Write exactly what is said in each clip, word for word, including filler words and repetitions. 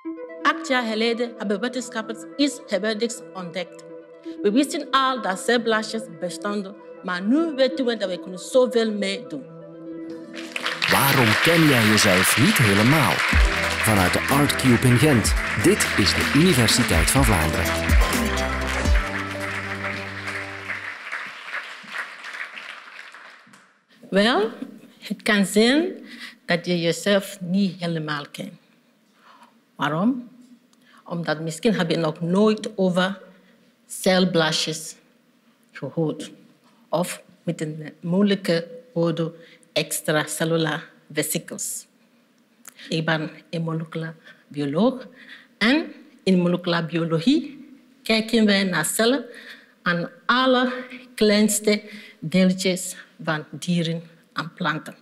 Acht jaar geleden hebben wetenschappers iets geweldigs ontdekt. We wisten al dat celblaasjes bestonden, maar nu weten we dat we kunnen zoveel mee doen. Waarom ken jij jezelf niet helemaal? Vanuit de ArtCube in Gent. Dit is de Universiteit van Vlaanderen. Wel, het kan zijn dat je jezelf niet helemaal kent. Waarom? Omdat misschien heb je nog nooit over celblaasjes gehoord. Of met een moeilijke woord, extracellular vesicles. Ik ben een moleculair bioloog en in moleculaire biologie kijken wij naar cellen aan alle kleinste deeltjes van dieren en planten.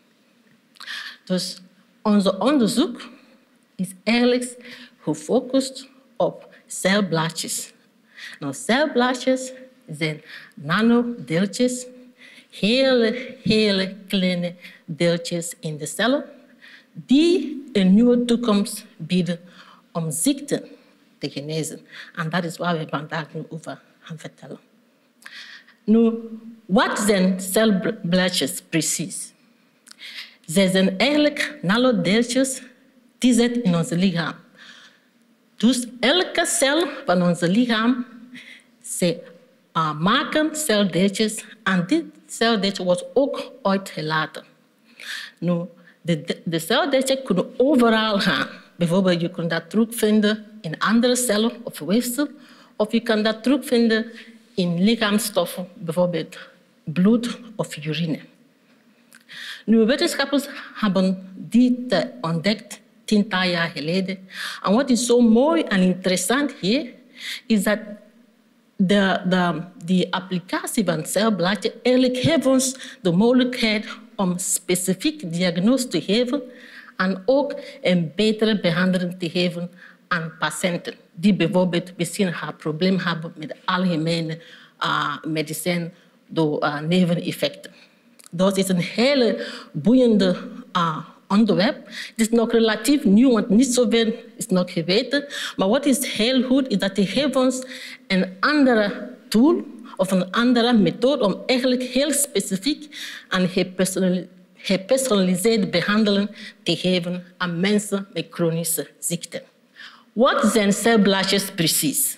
Dus ons onderzoek is eigenlijk gefocust op celblaadjes. Nou, celblaadjes zijn nanodeeltjes, hele, hele kleine deeltjes in de cellen, die een nieuwe toekomst bieden om ziekten te genezen. En dat is waar we vandaag nu over gaan vertellen. Nu, wat zijn celblaadjes precies? Zij zijn eigenlijk nanodeeltjes die zitten in ons lichaam. Dus elke cel van ons lichaam, ze uh, maken celdeeltjes en dit celdeeltje wordt ook uitgelaten. Nu, de, de, de celdeeltjes kunnen overal gaan. Bijvoorbeeld, je kunt dat terugvinden in andere cellen of weefsel, of je kan dat terugvinden in lichaamsstoffen, bijvoorbeeld bloed of urine. Nu, wetenschappers hebben dit ontdekt tientallen jaar geleden. En wat is zo mooi en interessant hier, is dat de, de, die applicatie van celblaadjes eigenlijk geeft ons de mogelijkheid om specifiek diagnose te geven en ook een betere behandeling te geven aan patiënten die bijvoorbeeld misschien een probleem hebben met algemene uh, medicijn door uh, neveneffecten. Dat is een hele boeiende uh, onderwerp. Het is nog relatief nieuw, want niet zoveel is nog geweten. Maar wat is heel goed, is dat het geeft ons een andere tool of een andere methode om eigenlijk heel specifiek en gepersonaliseerde behandeling te geven aan mensen met chronische ziekten. Wat zijn celblaadjes precies?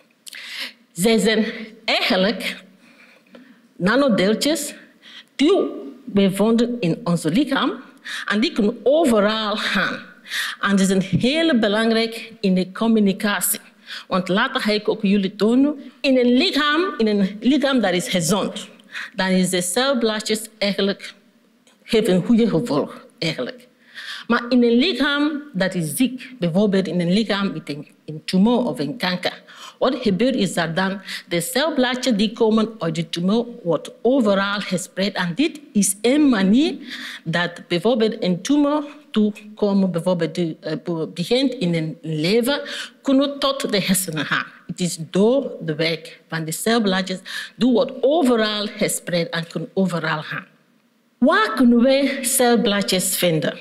Zij zijn eigenlijk nanodeeltjes die we vinden in ons lichaam en die kunnen overal gaan. En die zijn heel belangrijk in de communicatie. Want later ga ik ook jullie tonen, in een lichaam, in een lichaam dat is gezond, dan is de celblaadjes eigenlijk geven een goede gevolg eigenlijk. Maar in een lichaam dat is ziek, bijvoorbeeld in een lichaam met een, een tumor of een kanker, wat gebeurt is dat dan de celblaadjes die komen uit de tumor wordt overal gespreid. En dit is een manier dat bijvoorbeeld een tumor toekomen, bijvoorbeeld die, uh, begint in een lever, kunnen tot de hersenen gaan. Het is door de weg van de celblaadjes, die wordt overal gespreid en kunnen overal gaan. Waar kunnen wij celblaadjes vinden?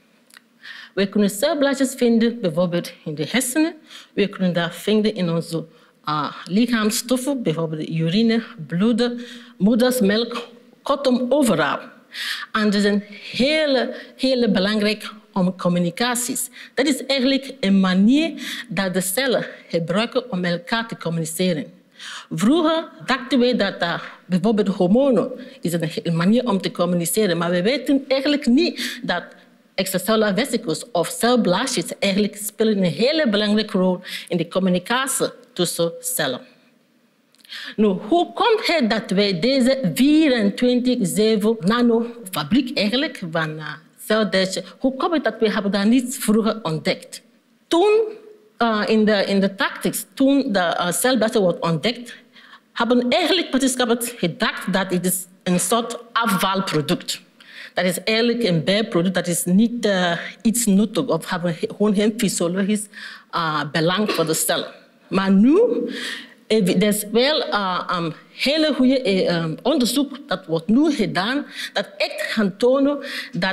We kunnen celblaadjes vinden bijvoorbeeld in de hersenen. We kunnen dat vinden in onze uh, lichaamsstoffen, bijvoorbeeld urine, bloed, moedersmelk, kortom overal. En dat is een hele, hele belangrijk om communicaties. Dat is eigenlijk een manier dat de cellen gebruiken om met elkaar te communiceren. Vroeger dachten we dat uh, bijvoorbeeld hormonen is een manier om te communiceren, maar we weten eigenlijk niet dat extracellular vesicles of celblaadjes eigenlijk spelen een hele belangrijke rol in de communicatie tussen cellen. Nu, hoe komt het dat wij deze vierentwintig zeven nanofabriek eigenlijk van uh, celdeeltjes, hoe komt het dat we hebben dat niet vroeger ontdekt? Toen uh, in de in de tactics, toen de uh, celblaadjes wordt ontdekt, hebben eigenlijk wetenschappers gedacht dat het is een soort afvalproduct. Dat is eigenlijk een bijproduct, dat is niet uh, iets nuttig of hebben gewoon geen fysiologisch uh, belang voor de cel. Maar nu, er is wel uh, een hele goede uh, onderzoek dat wordt nu gedaan, dat echt gaat tonen dat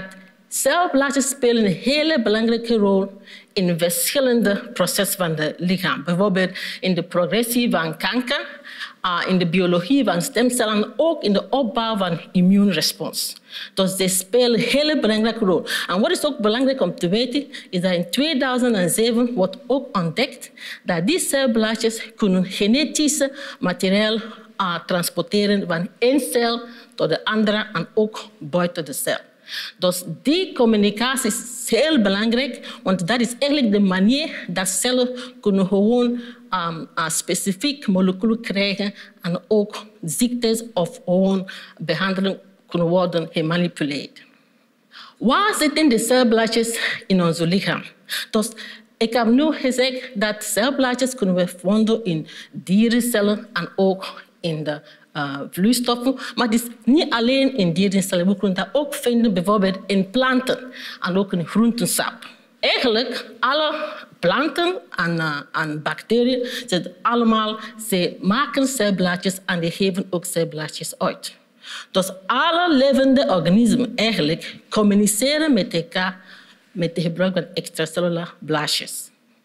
celblaadjes spelen een hele belangrijke rol in verschillende processen van het lichaam. Bijvoorbeeld in de progressie van kanker, uh, in de biologie van stemcellen en ook in de opbouw van immuunrespons. Dus die spelen een hele belangrijke rol. En wat is ook belangrijk om te weten, is dat in tweeduizend zeven wordt ook ontdekt dat die celblaadjes kunnen genetische materiaal uh, transporteren van één cel tot de andere en ook buiten de cel. Dus die communicatie is heel belangrijk, want dat is eigenlijk de manier dat cellen kunnen gewoon um, uh, specifiek moleculen krijgen en ook ziektes of gewoon behandeling kunnen worden gemanipuleerd. Waar zitten de celblaadjes in ons lichaam? Dus ik heb nu gezegd dat celblaadjes kunnen we vinden in dierencellen en ook in de uh, vloeistoffen. Maar het is niet alleen in dierencellen. We kunnen dat ook vinden bijvoorbeeld in planten en ook in groentensap. Eigenlijk alle planten en, uh, en bacteriën zitten allemaal, ze maken celblaadjes en die geven ook celblaadjes uit. Dus alle levende organismen eigenlijk communiceren met elkaar met het gebruik van extracellulaire blaadjes.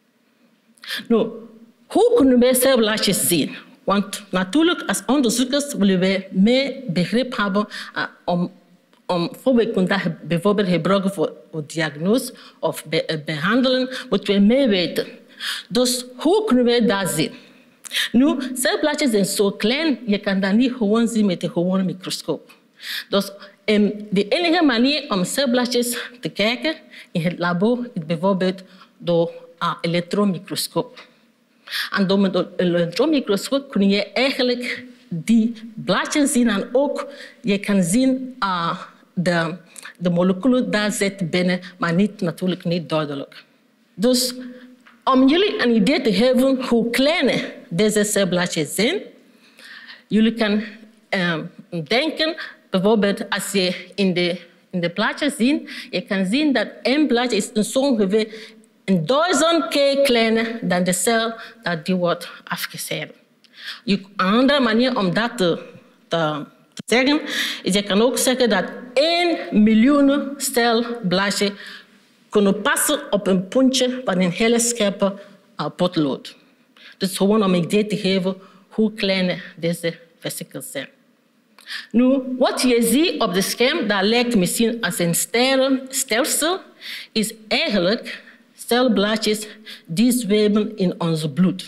Nu, hoe kunnen wij celblaadjes zien? Want natuurlijk, als onderzoekers willen wij meer begrip hebben uh, om, om we kunnen dat bijvoorbeeld gebruiken voor, voor diagnose of be, uh, behandelen, moeten we meer weten. Dus hoe kunnen wij dat zien? Nu, celblaadjes zijn zo klein, je kan dat niet gewoon zien met een gewone microscoop. Dus um, de enige manier om celblaadjes te kijken in het labo is bijvoorbeeld door een uh, elektronmicroscoop. En door een elektronmicroscoop kun je eigenlijk die blaadjes zien en ook je kan zien uh, de, de moleculen daar zitten binnen, maar niet, natuurlijk niet duidelijk. Dus om jullie een idee te geven hoe klein deze celblaadjes zijn, jullie kunnen uh, denken, bijvoorbeeld als je in de, in de plaatjes ziet, je kan zien dat één blaadje is zo ongeveer een duizend keer kleiner dan de cel dat die wordt afgescheiden. Een andere manier om dat te, te, te zeggen, is je kan ook zeggen dat één miljoen celblaadjes kunnen passen op een puntje van een hele scherpe uh, potlood. Dus gewoon om een idee te geven hoe klein deze vesicles zijn. Nu, wat je ziet op het scherm, dat lijkt misschien als een stelsel, is eigenlijk celblaadjes die zweven in ons bloed.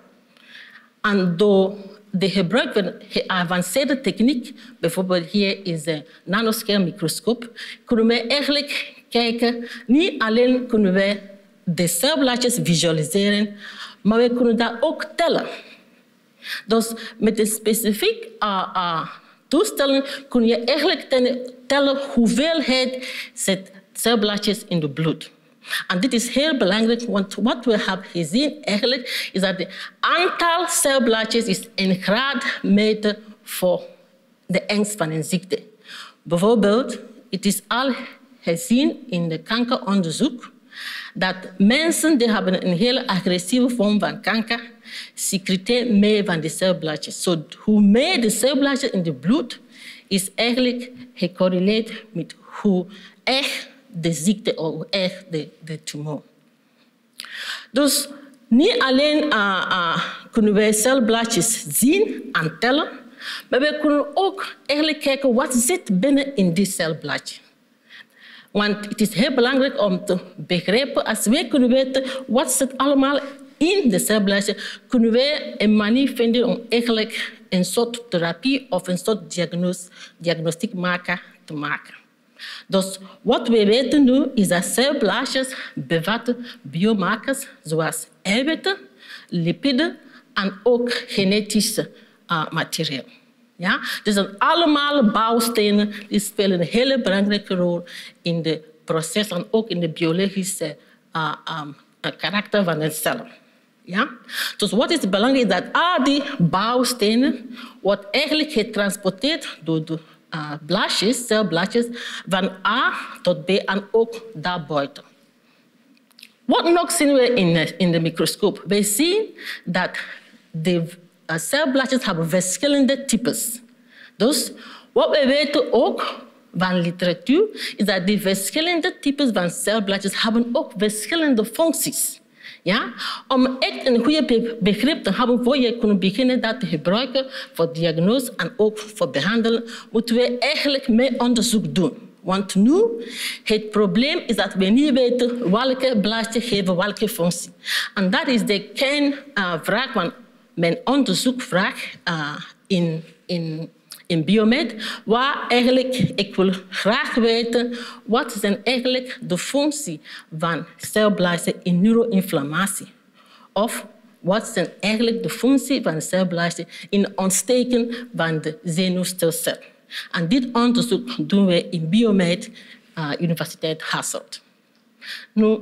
En door de gebruik van geavanceerde techniek, bijvoorbeeld hier is een nanoscale-microscoop, kunnen wij eigenlijk kijken, niet alleen kunnen wij de celblaadjes visualiseren, maar we kunnen dat ook tellen. Dus met een specifiek uh, uh, toestelling kun je eigenlijk tellen hoeveelheid zit celblaadjes in het bloed. En dit is heel belangrijk, want wat we hebben gezien eigenlijk is dat het aantal celblaadjes is een graadmeter voor de ernst van een ziekte. Bijvoorbeeld, het is al gezien in de kankeronderzoek dat mensen die hebben een hele agressieve vorm van kanker secreteren meer van de celblaadjes. So, hoe meer de celblaadjes in het bloed is eigenlijk gecorreleerd met hoe echt de ziekte of hoe echt de, de tumor. Dus niet alleen uh, uh, kunnen wij celblaadjes zien en tellen, maar we kunnen ook eigenlijk kijken wat zit binnen in die celblaadje. Want het is heel belangrijk om te begrijpen, als wij kunnen weten wat zit allemaal in de celblaadje, kunnen wij een manier vinden om eigenlijk een soort therapie of een soort diagnose, diagnostiek maken te maken. Dus wat we weten nu is dat celblaadjes bevatten biomarkers zoals eiwitten, lipiden en ook genetische uh, materiaal. Ja? Dus dat zijn allemaal bouwstenen die spelen een hele belangrijke rol in het proces en ook in de biologische uh, um, karakter van de cellen. Ja? Dus wat is belangrijk dat al die bouwstenen wordt eigenlijk getransporteerd door de uh, blaadjes, celblaadjes, van A tot B en ook daarbuiten. Wat nog zien we in, in de microscoop? We zien dat de celblaadjes hebben verschillende types. Dus wat we weten ook, van literatuur is dat die verschillende types van celblaadjes hebben ook verschillende functies. Ja? Om echt een goede begrip te hebben voor je kunt beginnen dat te gebruiken voor diagnose en ook voor behandelen, moeten we eigenlijk meer onderzoek doen. Want nu, het probleem is dat we niet weten welke blaadje geven welke functie. En dat is de kernvraag van mijn onderzoekvraag uh, in, in, in Biomed, waar eigenlijk ik wil graag weten wat zijn eigenlijk de functie van celblaadjes in neuroinflammatie. Of wat zijn eigenlijk de functie van celblaadjes in ontsteken van de zenuwstelsel. En dit onderzoek doen we in Biomed, uh, Universiteit Hasselt. Nu,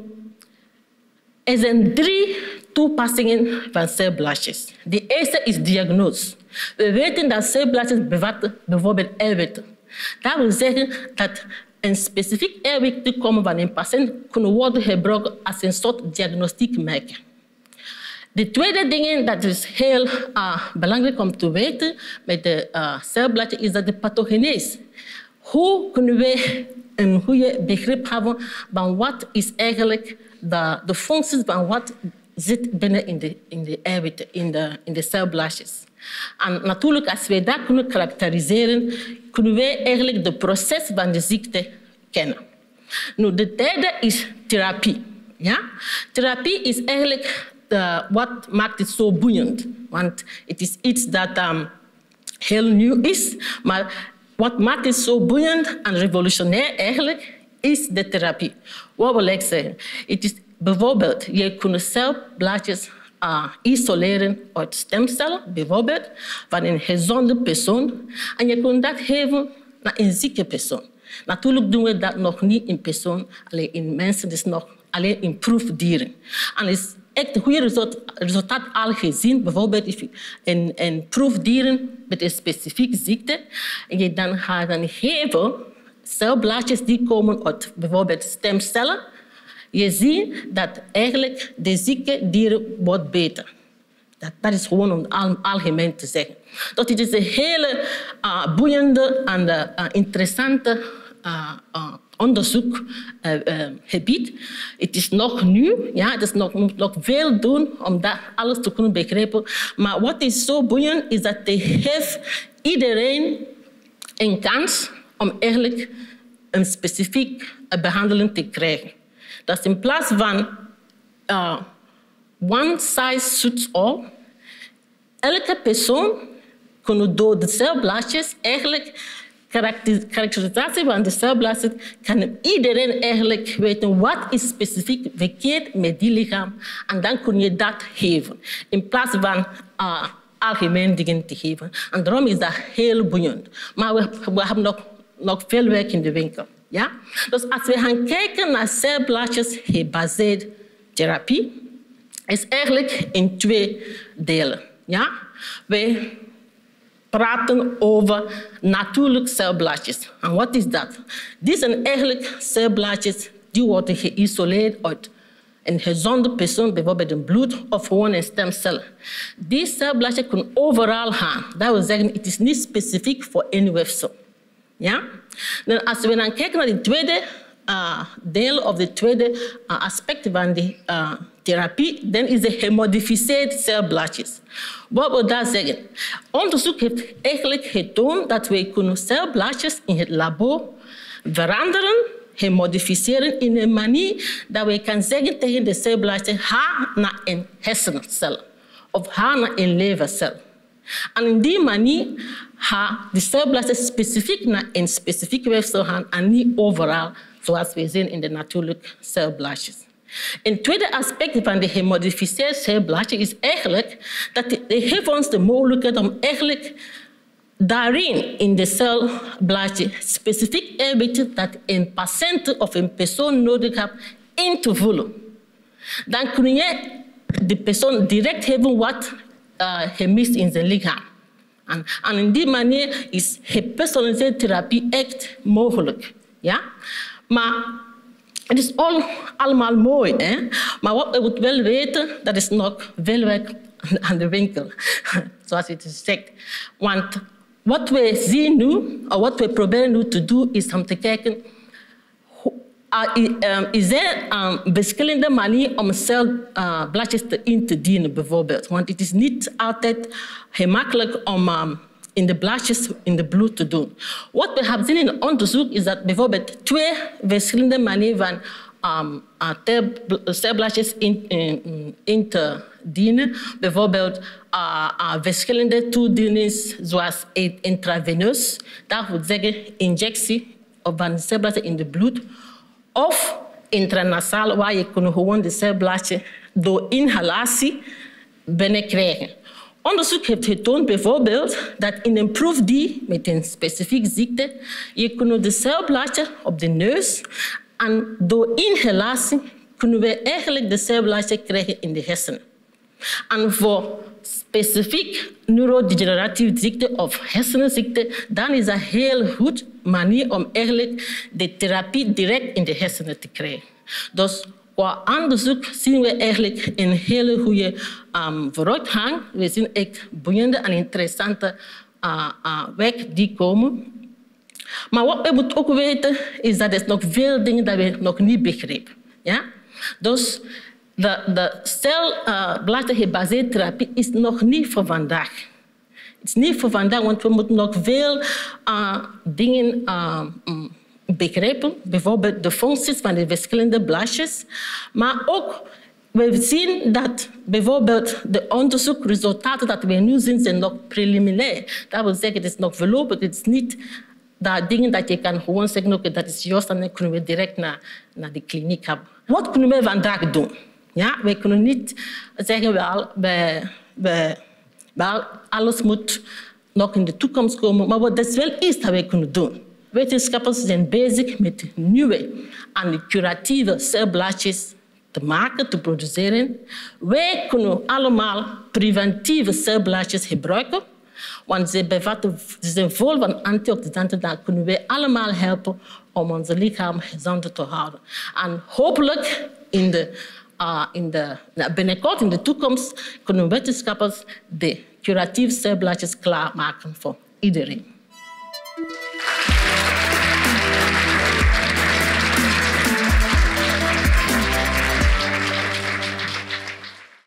er zijn drie toepassingen van celblaadjes. De eerste is diagnose. We weten dat celblaadjes bevatten bijvoorbeeld eiwitten. Dat wil zeggen dat een specifiek eiwit komen van een patiënt kunnen worden gebruikt als een soort diagnostiek merker. De tweede ding, dat is heel uh, belangrijk om te weten met de uh, celblaadje, is dat de pathogenese. Hoe kunnen we een goede begrip hebben van wat is eigenlijk de, de functies van wat zit binnen in de, in de eiwitten, in de, in de celblaadjes. En natuurlijk, als we dat kunnen karakteriseren, kunnen we eigenlijk het proces van de ziekte kennen. Nu, de derde is therapie. Ja? Therapie is eigenlijk Uh, wat maakt het zo boeiend? Want het is iets dat um, heel nieuw is, maar wat maakt het zo boeiend en revolutionair eigenlijk is de therapie. Wat wil ik zeggen? Het is bijvoorbeeld, je kunt celblaadjes uh, isoleren uit stemcellen, bijvoorbeeld van een gezonde persoon, en je kunt dat geven naar een zieke persoon. Natuurlijk doen we dat nog niet in persoon, alleen in mensen, dus nog alleen in proefdieren. En is echt een goede resultaat, resultaat al gezien, bijvoorbeeld in, in proefdieren met een specifieke ziekte. En je dan gaat dan geven celblaadjes die komen uit bijvoorbeeld stemcellen. Je ziet dat eigenlijk de zieke dieren wordt beter. Dat, dat is gewoon om al, algemeen te zeggen. Dus het is een hele uh, boeiende en uh, interessante uh, uh, onderzoekgebied. Uh, uh, het is nog nieuw, ja, het is nog, moet nog veel doen om dat alles te kunnen begrijpen. Maar wat is zo boeiend is dat het geeft iedereen een kans om eigenlijk een specifieke behandeling te krijgen. Dat in plaats van uh, one size suits all, elke persoon kan door de celblaadjes eigenlijk karakterisatie van de celblaadjes kan iedereen eigenlijk weten wat is specifiek verkeerd met die lichaam en dan kun je dat geven in plaats van uh, algemeen dingen te geven. En daarom is dat heel boeiend. Maar we, we hebben nog, nog veel werk in de winkel. Ja? Dus als we gaan kijken naar celblaadjes gebaseerde therapie, is eigenlijk in twee delen. Ja? We praten over natuurlijke celblaadjes. En wat is dat? Dit zijn eigenlijk celblaadjes die worden geïsoleerd uit een gezonde persoon, bijvoorbeeld een bloed of gewoon een stemcel. Die celblaadjes kunnen overal gaan. Dat wil zeggen, het is niet specifiek voor één weefsel. Ja? Dan als we dan kijken naar het tweede uh, deel of het tweede uh, aspect van de uh, therapie, dan is de gemodificeerde celblaadjes. Wat wil dat zeggen? Onderzoek heeft eigenlijk getoond dat we kunnen celblaadjes in het labo veranderen, gemodificeren in een manier dat we kunnen zeggen tegen de celblaadje ga naar een hersencel of ga naar een levercel. En in die manier gaan de celblaadjes specifiek naar een specifieke weefsel gaan en niet overal, zoals we zien in de natuurlijke celblaadjes. Een tweede aspect van de gemodificeerde celblaadje is eigenlijk dat het geeft ons de mogelijkheid om eigenlijk daarin in de celblaadje specifiek eiwitten dat een patiënt of een persoon nodig heeft in te vullen. Dan kun je de persoon direct geven wat uh, gemist in zijn lichaam. En, en in die manier is gepersonaliseerde therapie echt mogelijk. Ja? Maar het is al, allemaal mooi, hè? Maar wat we moeten wel weten, dat is nog veel werk aan de winkel, zoals je het zegt. Want wat we zien nu, of wat we proberen nu te doen, is om te kijken, uh, is er um, verschillende manieren om celblaadjes uh, in te dienen, bijvoorbeeld. Want het is niet altijd gemakkelijk om um, in de blaadjes in de bloed te doen. Wat we hebben gezien in het onderzoek is dat bijvoorbeeld twee verschillende manieren van um, uh, celblaadjes in, in, in te dienen. Bijvoorbeeld uh, uh, verschillende toedieningen zoals intraveneus, dat wil zeggen injectie van celblaadjes in de bloed, of intranasaal, waar je kan gewoon de celblaadje door inhalatie binnenkrijgen. Onderzoek heeft getoond bijvoorbeeld dat in een proef die met een specifieke ziekte, je kunt de celblaadje op de neus en door inhalatie kunnen we eigenlijk de celblaadje krijgen in de hersenen. En voor specifiek neurodegeneratieve ziekte of hersenziekte, dan is dat een heel goed manier om eigenlijk de therapie direct in de hersenen te krijgen. Dus qua onderzoek zien we eigenlijk een hele goede um, vooruitgang. We zien echt boeiende en interessante uh, uh, werk die komen. Maar wat we moeten ook weten is dat er nog veel dingen dat we nog niet begrijpen. Ja? Dus de, de celblaadje gebaseerde therapie is nog niet voor vandaag. Het is niet voor vandaag, want we moeten nog veel uh, dingen uh, begrijpen. Bijvoorbeeld de functies van de verschillende blaadjes. Maar ook, we zien dat bijvoorbeeld de onderzoekresultaten dat we nu zien, zijn nog preliminair. Dat wil zeggen, het is nog voorlopig. Het is niet dat dingen dat je kan gewoon zeggen, okay, dat is juist, en dan kunnen we direct naar, naar de kliniek hebben. Wat kunnen we vandaag doen? Ja, wij kunnen niet zeggen, wel, wij, wij, wel, alles moet nog in de toekomst komen, maar wat is wel iets dat wij kunnen doen. Wetenschappers zijn bezig met nieuwe en curatieve celblaadjes te maken, te produceren. Wij kunnen allemaal preventieve celblaadjes gebruiken, want ze, bevatten, ze zijn vol van antioxidanten. Dan kunnen wij allemaal helpen om ons lichaam gezond te houden. En hopelijk in de, uh, in de, binnenkort in de toekomst kunnen wetenschappers de curatieve celblaadjes klaarmaken voor iedereen.